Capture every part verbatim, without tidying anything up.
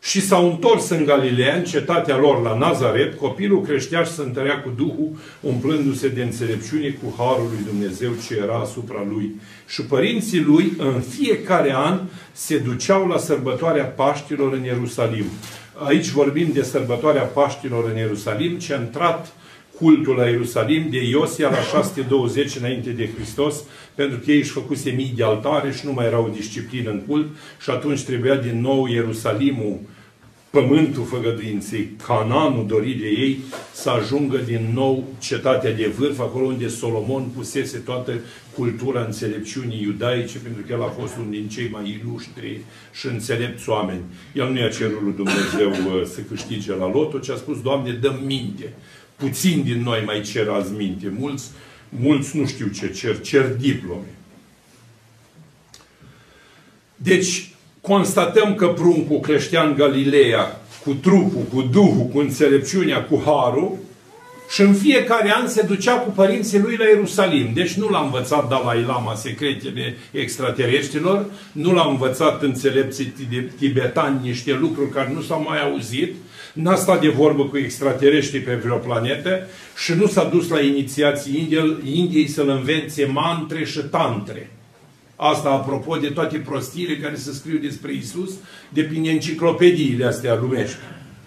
Și s-au întors în Galileea, în cetatea lor la Nazaret. Copilul creștea și se întărea cu Duhul, umplându-se de înțelepciune cu harul lui Dumnezeu ce era asupra lui. Și părinții lui în fiecare an se duceau la sărbătoarea Paștilor în Ierusalim. Aici vorbim de sărbătoarea Paștilor în Ierusalim, ce a intrat cultul la Ierusalim de Iosia la șase sute douăzeci înainte de Hristos, pentru că ei își făcuse mii de altare și nu mai era o disciplină în cult și atunci trebuia din nou Ierusalimul, pământul făgăduinței, Canaanul dorit de ei, să ajungă din nou cetatea de vârf, acolo unde Solomon pusese toată cultura înțelepciunii iudaice, pentru că el a fost unul din cei mai ilustri și înțelepți oameni. El nu i-a cerut lui Dumnezeu să câștige la loto, ci a spus, Doamne, dă minte. Puțini din noi mai cer azi minte. Mulți, mulți nu știu ce cer, cer diplome. Deci, constatăm că pruncul creștea în Galileea cu trupul, cu Duhul, cu înțelepciunea, cu harul și în fiecare an se ducea cu părinții lui la Ierusalim. Deci nu l-a învățat Dalai Lama secretele extraterestrilor, nu l-a învățat înțelepții tibetani niște lucruri care nu s-au mai auzit, n-a stat de vorbă cu extraterestrii pe vreo planetă și nu s-a dus la inițiații Indiei să-l învețe mantre și tantre. Asta apropo de toate prostiile care se scriu despre Iisus de prin enciclopediile astea lumești.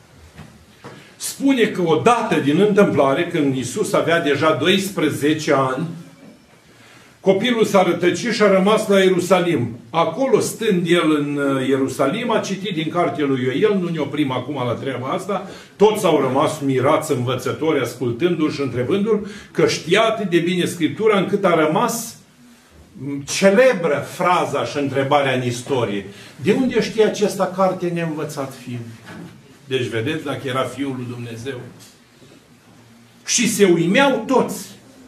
Spune că odată din întâmplare, când Iisus avea deja doisprezece ani, copilul s-a rătăcit și a rămas la Ierusalim. Acolo, stând el în Ierusalim, a citit din cartea lui Ioel, nu ne oprim acum la treaba asta, toți au rămas mirați învățători, ascultându-l și întrebându-l, că știa atât de bine Scriptura, încât a rămas celebră fraza și întrebarea în istorie. De unde știe acesta carte neînvățat fiu? Deci, vedeți, dacă era Fiul lui Dumnezeu. Și se uimeau toți.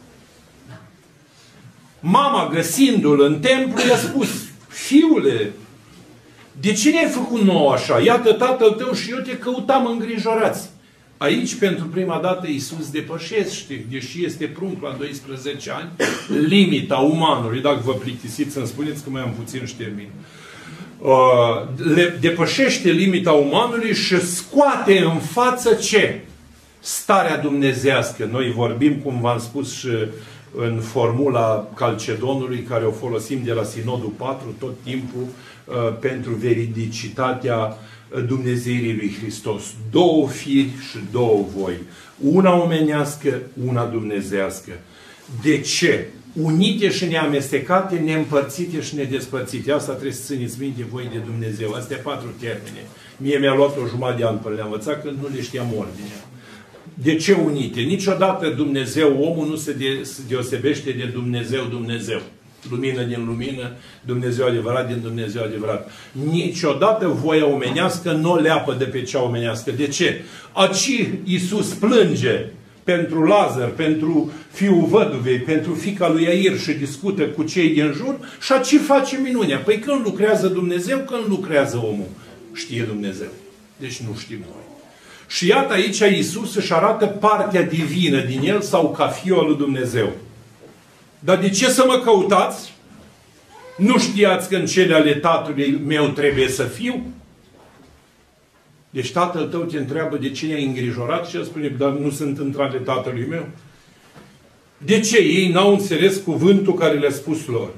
Mama, găsindu-l în templu, i-a spus, Fiule, de ce ne-ai făcut nouă așa? Iată tatăl tău și eu te căutam îngrijorați. Aici, pentru prima dată, Iisus depășește, deși este prunc la doisprezece ani, limita umanului. Dacă vă plictisiți, să-mi spuneți că mai am puțin și termin. Uh, le depășește limita umanului și scoate în față ce? Starea dumnezească. Noi vorbim, cum v-am spus și în formula Calcedonului, care o folosim de la Sinodul patru tot timpul uh, pentru veridicitatea Dumnezeirii lui Hristos. Două firi și două voi. Una omenească, una dumnezească. De ce? Unite și neamestecate, neîmpărțite și nedespărțite. Asta trebuie să țineți minte voi de Dumnezeu. Astea patru termene. Mie mi-a luat o jumătate de an până le-am învățat, că nu le știam ordinea. De ce unite? Niciodată Dumnezeu, omul nu se, de, se deosebește de Dumnezeu, Dumnezeu. Lumină din lumină, Dumnezeu adevărat din Dumnezeu adevărat. Niciodată voia omenească nu o leapă de pe cea omenească. De ce? Aci Iisus plânge pentru Lazar, pentru fiul văduvei, pentru fiica lui Iair și discută cu cei din jur și aci face minunea. Păi când lucrează Dumnezeu, când lucrează omul? Știe Dumnezeu. Deci nu știm noi. Și iată aici Iisus își arată partea divină din el sau ca fiul al lui Dumnezeu. Dar de ce să mă căutați? Nu știați că în cele ale tatălui meu trebuie să fiu? Deci tatăl tău te întreabă de ce i-ai îngrijorat și el spune, dar nu sunt între tatălui meu. De ce ei n-au înțeles cuvântul care le-a spus lor?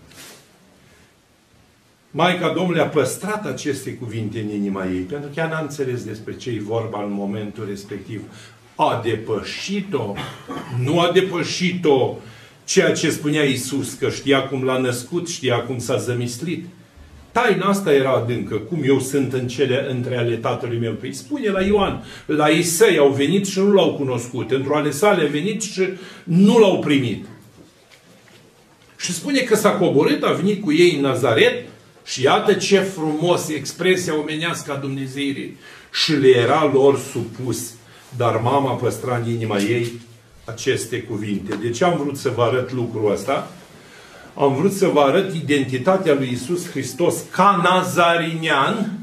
Maica Domnului a păstrat aceste cuvinte în inima ei, pentru că ea n-a înțeles despre ce-i vorba în momentul respectiv. A depășit-o, nu a depășit-o ceea ce spunea Iisus, că știa cum l-a născut, știa cum s-a zămislit. Taina asta era adâncă, cum eu sunt în cele între ale tatălui meu. Păi spune la Ioan, la ei săi au venit și nu l-au cunoscut, într-o ale sale a venit și nu l-au primit. Și spune că s-a coborât, a venit cu ei în Nazaret și iată ce frumos expresia omenească a Dumnezeirii. Și le era lor supus, dar mama păstra în inima ei aceste cuvinte. De ce am vrut să vă arăt lucrul ăsta? Am vrut să vă arăt identitatea lui Iisus Hristos ca nazarinean,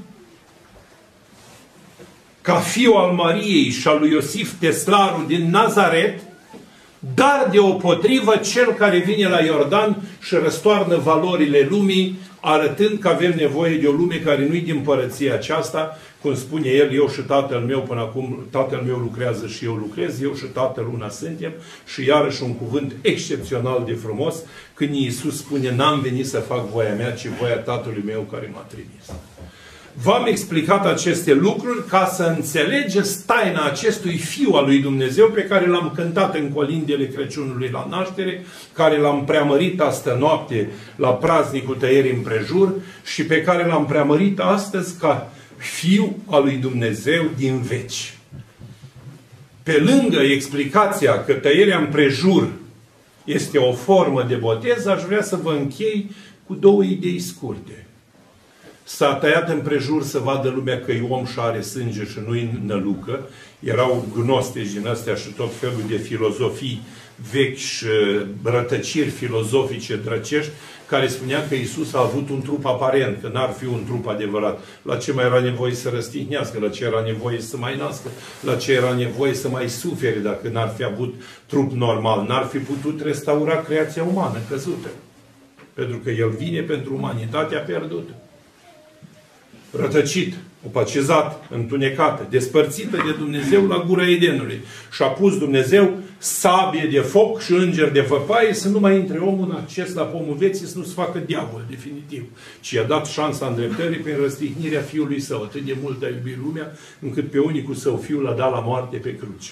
ca fiu al Mariei și al lui Iosif Teslarul din Nazaret, dar deopotrivă cel care vine la Iordan și răstoarnă valorile lumii, arătând că avem nevoie de o lume care nu-i din împărăția aceasta, cum spune el, eu și tatăl meu până acum, tatăl meu lucrează și eu lucrez, eu și tatăl una suntem, și iarăși un cuvânt excepțional de frumos, când Iisus spune, n-am venit să fac voia mea, ci voia tatălui meu care m-a trimis. V-am explicat aceste lucruri ca să înțelegeți taina acestui Fiu al lui Dumnezeu pe care l-am cântat în colindele Crăciunului la naștere, care l-am preamărit astă noapte la praznicul tăierii împrejur și pe care l-am preamărit astăzi ca Fiu al lui Dumnezeu din veci. Pe lângă explicația că tăierea împrejur este o formă de botez, aș vrea să vă închei cu două idei scurte. S-a tăiat împrejur să vadă lumea că e om și are sânge și nu-i nălucă. Erau gnostici din astea și tot felul de filozofii vechi și rătăciri filozofice drăcești, care spunea că Iisus a avut un trup aparent, că n-ar fi un trup adevărat. La ce mai era nevoie să răstihnească, la ce era nevoie să mai nască, la ce era nevoie să mai sufere dacă n-ar fi avut trup normal. N-ar fi putut restaura creația umană căzută. Pentru că El vine pentru umanitatea pierdută. Rătăcit, opacizat, întunecată, despărțită de Dumnezeu la gura Edenului. Și a pus Dumnezeu sabie de foc și înger de văpaie să nu mai intre omul în acces la pomul vieții, să nu se facă diavol definitiv. Ci i-a dat șansa îndreptării prin răstignirea Fiului Său. Atât de mult a iubit lumea, încât pe unicul Său Fiul l-a dat la moarte pe cruce.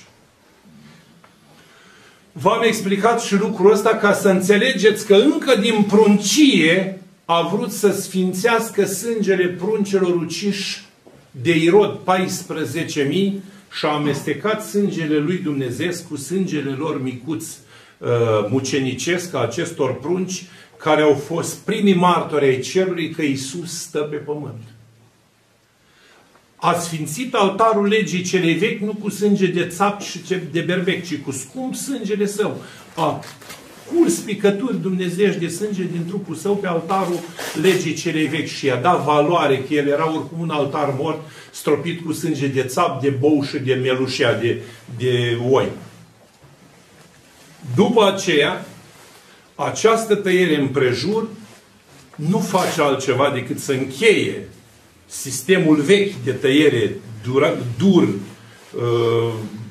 V-am explicat și lucrul ăsta ca să înțelegeți că încă din pruncie a vrut să sfințească sângele pruncelor uciși de Irod, paisprezece mii, și a amestecat sângele lui Dumnezeu cu sângele lor micuți uh, mucenicesc, a acestor prunci, care au fost primii martori ai cerului că Iisus stă pe pământ. A sfințit altarul legii celei vechi nu cu sânge de țap și de berbec, ci cu scump sângele Său. A curs picături dumnezeiești de sânge din trupul Său pe altarul legii celei vechi și i-a dat valoare, că el era oricum un altar mort, stropit cu sânge de țap, de bou și de melușea, de, de oi. După aceea, această tăiere împrejur nu face altceva decât să încheie sistemul vechi de tăiere dur, dur uh,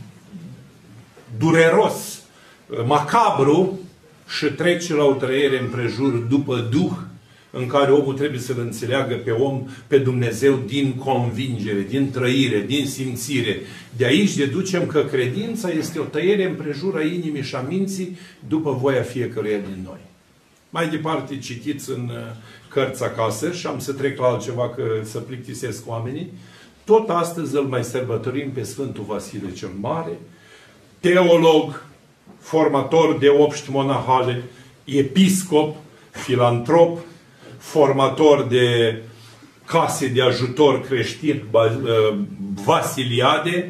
dureros, macabru, și trece la o trăiere împrejur după Duh, în care omul trebuie să-L înțeleagă pe om, pe Dumnezeu, din convingere, din trăire, din simțire. De aici deducem că credința este o tăiere împrejur a inimii și a minții după voia fiecăruia din noi. Mai departe citiți în cărți acasă și am să trec la altceva că să plictisesc oamenii. Tot astăzi îl mai sărbătorim pe Sfântul Vasile cel Mare, teolog, formator de obști monahale, episcop, filantrop, formator de case de ajutor creștin, vasiliade,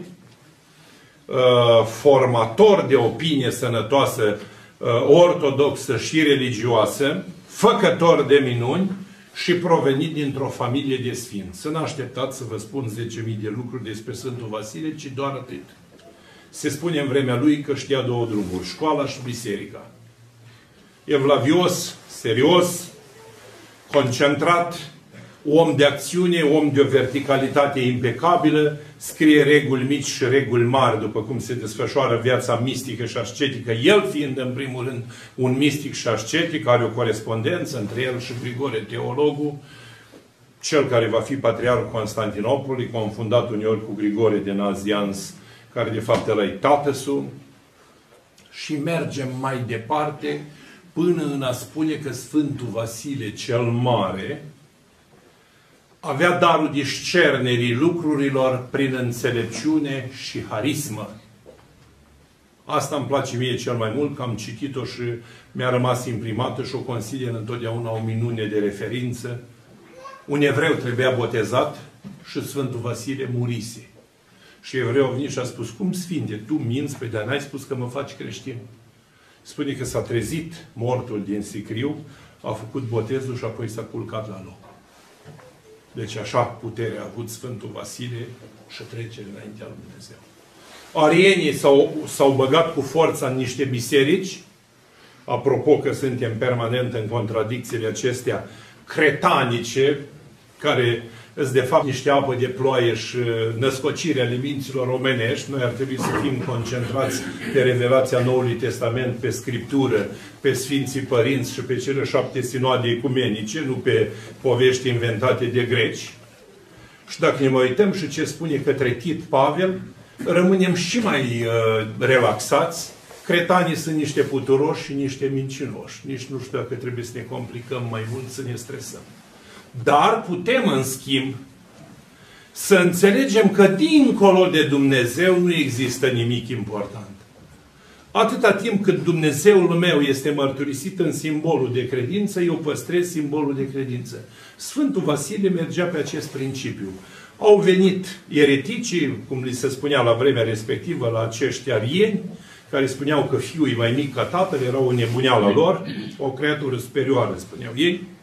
formator de opinie sănătoasă, ortodoxă și religioasă, făcător de minuni și provenit dintr-o familie de sfinți. Să n-așteptați să vă spun zece mii de lucruri despre Sfântul Vasile, ci doar atât. Se spune în vremea lui că știa două drumuri, școala și biserica. Evlavios, serios, concentrat, om de acțiune, om de o verticalitate impecabilă, scrie reguli mici și reguli mari, după cum se desfășoară viața mistică și ascetică. El fiind, în primul rând, un mistic și ascetic, are o corespondență între el și Grigore, teologul, cel care va fi patriarhul Constantinopolului, confundat uneori cu Grigore de Nazianz, care de fapt ăla e tatăsul, și mergem mai departe până în a spune că Sfântul Vasile cel Mare avea darul discernerii lucrurilor prin înțelepciune și harismă. Asta îmi place mie cel mai mult, că am citit-o și mi-a rămas imprimată și o consider întotdeauna o minune de referință. Un evreu trebuia botezat și Sfântul Vasile murise. Și evreul a venit și a spus, cum Sfinte, tu minți? Păi, dar n-ai spus că mă faci creștin. Spune că s-a trezit mortul din sicriu, a făcut botezul și apoi s-a culcat la loc. Deci așa putere a avut Sfântul Vasile și trecere înaintea lui Dumnezeu. arienii s-au băgat cu forța în niște biserici, apropo că suntem permanent în contradicțiile acestea cretanice, care sunt de fapt niște apă de ploaie și născocire ale minților omenești. Noi ar trebui să fim concentrați pe revelația Noului Testament, pe Scriptură, pe Sfinții Părinți și pe cele șapte sinoade ecumenice, nu pe povești inventate de greci. Și dacă ne mai uităm și ce spune către Tit Pavel, rămânem și mai uh, relaxați. Cretanii sunt niște puturoși și niște mincinoși. Nici nu știu dacă trebuie să ne complicăm mai mult, să ne stresăm. Dar putem, în schimb, să înțelegem că dincolo de Dumnezeu nu există nimic important. Atâta timp cât Dumnezeul meu este mărturisit în simbolul de credință, eu păstrez simbolul de credință. Sfântul Vasile mergea pe acest principiu. Au venit ereticii, cum li se spunea la vremea respectivă, la acești arieni, care spuneau că fiul e mai mic ca tatăl, era o nebuneală lor, o creatură superioară, spuneau ei.